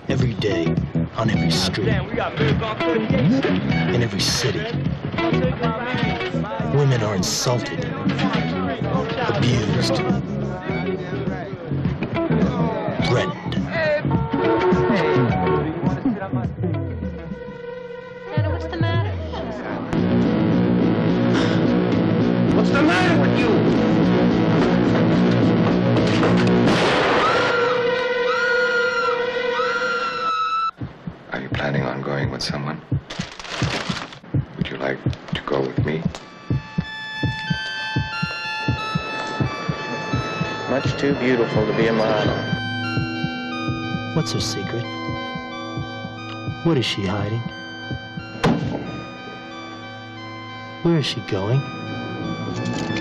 Every day, on every street, in every city, women are insulted, abused, threatened. Nana, what's the matter? What's the matter with you? Are you planning on going with someone? Would you like to go with me? Much too beautiful to be a model. What's her secret? What is she hiding? Where is she going?